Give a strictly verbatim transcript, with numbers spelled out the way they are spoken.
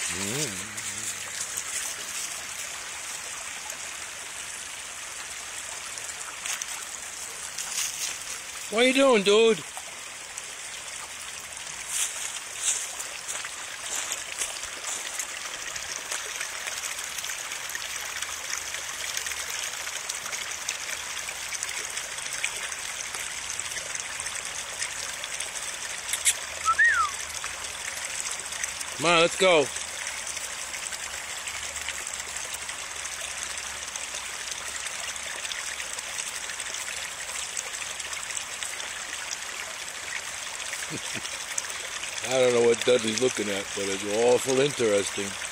Mm. What are you doing, dude? Come on, let's go. I don't know what Dudley's looking at, but it's awful interesting.